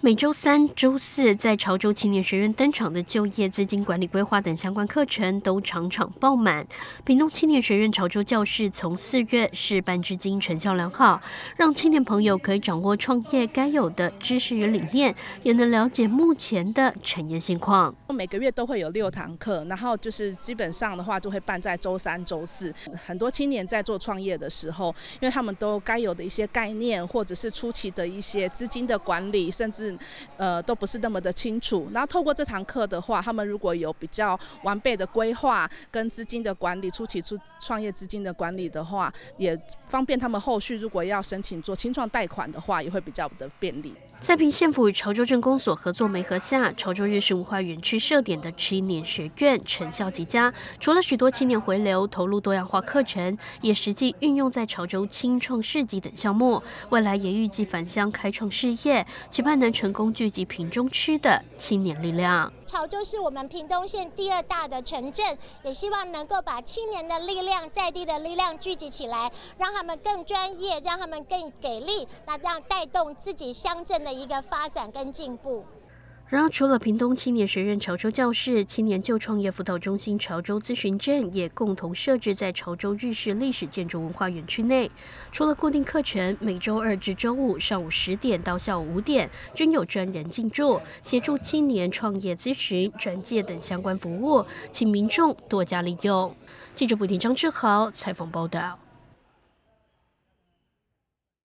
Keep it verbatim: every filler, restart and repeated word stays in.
每周三、周四在潮州青年学院登场的就业、资金管理规划等相关课程都场场爆满。屏东青年学院潮州教室从四月试办至今成效良好，让青年朋友可以掌握创业该有的知识与理念，也能了解目前的产业现况。 每个月都会有六堂课，然后就是基本上的话就会办在周三、周四。很多青年在做创业的时候，因为他们都该有的一些概念，或者是初期的一些资金的管理，甚至呃都不是那么的清楚。然后透过这堂课的话，他们如果有比较完备的规划跟资金的管理，初期出创业资金的管理的话，也方便他们后续如果要申请做青创贷款的话，也会比较的便利。 在屏县府与潮州镇公所合作媒合下，潮州日式文化园区设点的青年学院成效极佳。除了许多青年回流投入多样化课程，也实际运用在潮州青创市集等项目。未来也预计返乡开创事业，期盼能成功聚集屏中区的青年力量。 潮州是我们屏东县第二大的城镇，也希望能够把青年的力量、在地的力量聚集起来，让他们更专业，让他们更给力，那让带动自己乡镇的一个发展跟进步。 然而，除了屏东青年学院潮州教室、青年就创业辅导中心潮州咨询站也共同设置在潮州日式历史建筑文化园区内。除了固定课程，每周二至周五上午十点到下午五点均有专人进驻，协助青年创业咨询、转介等相关服务，请民众多加利用。记者补丁张志豪采访报道。